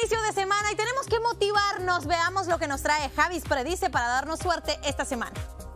inicio de semana y tenemos que motivarnos. Veamos lo que nos trae Javis Predice para darnos suerte esta semana.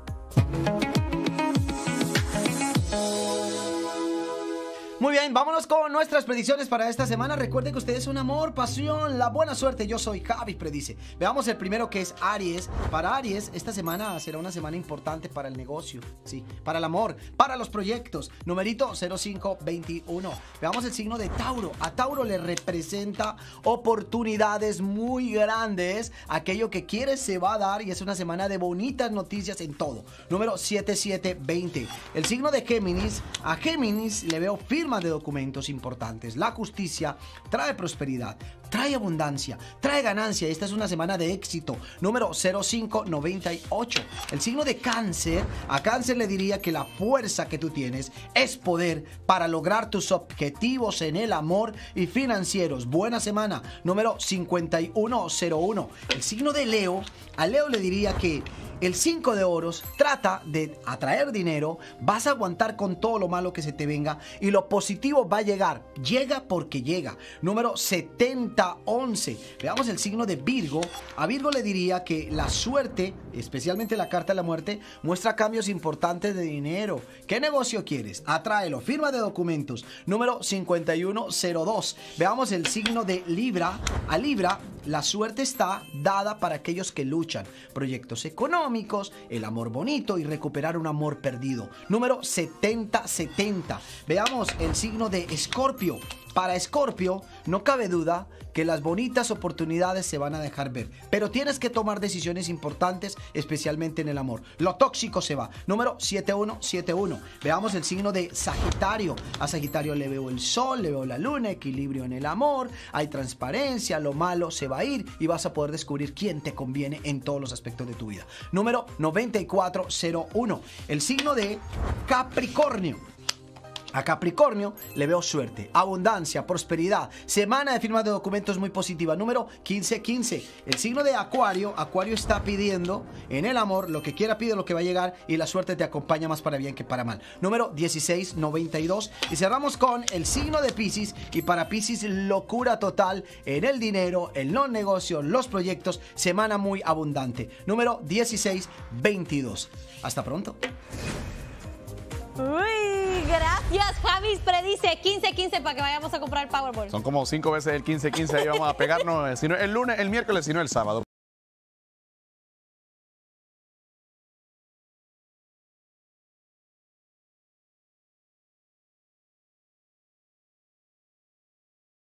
Muy bien, vámonos con nuestras predicciones para esta semana. Recuerden que ustedes son amor, pasión, la buena suerte. Yo soy Javi Predice. Veamos el primero, que es Aries. Para Aries, esta semana será una semana importante para el negocio, sí, para el amor, para los proyectos. Numerito 0521. Veamos el signo de Tauro. A Tauro le representa oportunidades muy grandes. Aquello que quiere se va a dar y es una semana de bonitas noticias en todo. Número 7720. El signo de Géminis. A Géminis le veo firme de documentos importantes. La justicia trae prosperidad, trae abundancia, trae ganancia. Esta es una semana de éxito. Número 0598. El signo de Cáncer. A Cáncer le diría que la fuerza que tú tienes es poder para lograr tus objetivos en el amor y financieros. Buena semana. Número 5101. El signo de Leo. A Leo le diría que el 5 de oros trata de atraer dinero, vas a aguantar con todo lo malo que se te venga y lo positivo va a llegar. Llega porque llega. Número 7011. Veamos el signo de Virgo. A Virgo le diría que la suerte, especialmente la carta de la muerte, muestra cambios importantes de dinero. ¿Qué negocio quieres? Atráelo. Firma de documentos. Número 5102. Veamos el signo de Libra. A Libra, la suerte está dada para aquellos que luchan. Proyectos económicos, el amor bonito y recuperar un amor perdido. Número 7070. Veamos el signo de Escorpio. Para Escorpio, no cabe duda que las bonitas oportunidades se van a dejar ver, pero tienes que tomar decisiones importantes, especialmente en el amor. Lo tóxico se va. Número 7171. Veamos el signo de Sagitario. A Sagitario le veo el sol, le veo la luna, equilibrio en el amor, hay transparencia, lo malo se va a ir y vas a poder descubrir quién te conviene en todos los aspectos de tu vida. Número 9401. El signo de Capricornio. A Capricornio le veo suerte, abundancia, prosperidad, semana de firma de documentos muy positiva. Número 1515. El signo de Acuario. Acuario está pidiendo en el amor lo que quiera, pide lo que va a llegar y la suerte te acompaña más para bien que para mal. Número 1692. Y cerramos con el signo de Piscis. Y para Piscis, locura total en el dinero, en los negocios, los proyectos, semana muy abundante. Número 1622. Hasta pronto. Uy, gracias, Javis Predice. 1515 para que vayamos a comprar el Powerball. Son como 5 veces el 15-15. Ahí vamos a pegarnos, si no el lunes, el miércoles, si no el sábado.